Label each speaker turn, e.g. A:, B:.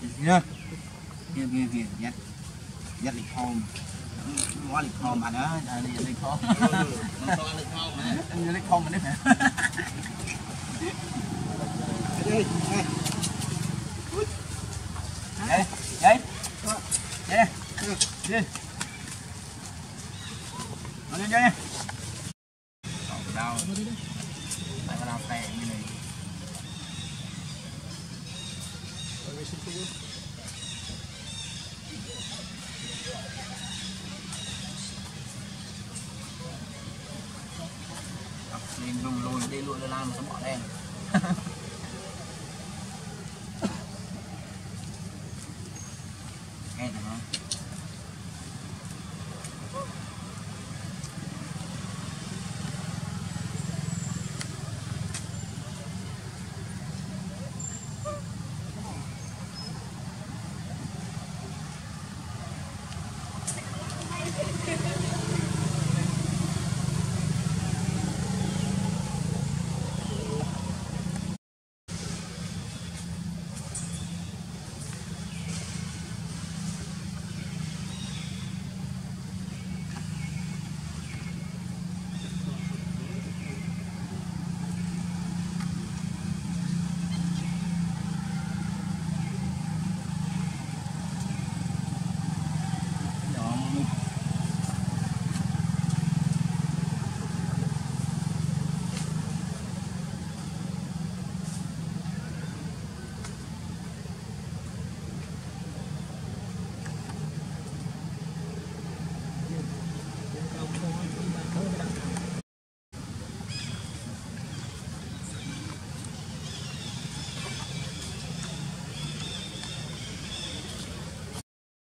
A: Kìa. Kìa. Dắt lịch hôm. Mua lịch hôm bạn đó, lịch hôm. Nó to lịch hôm mà. Lịch hôm mà đấy hả? Đây. Đây. Đây. Đi. Nó lên đây. Đau. Tại nó đau tè như này. Lên lùi đi lùi làm nó bỏ đen.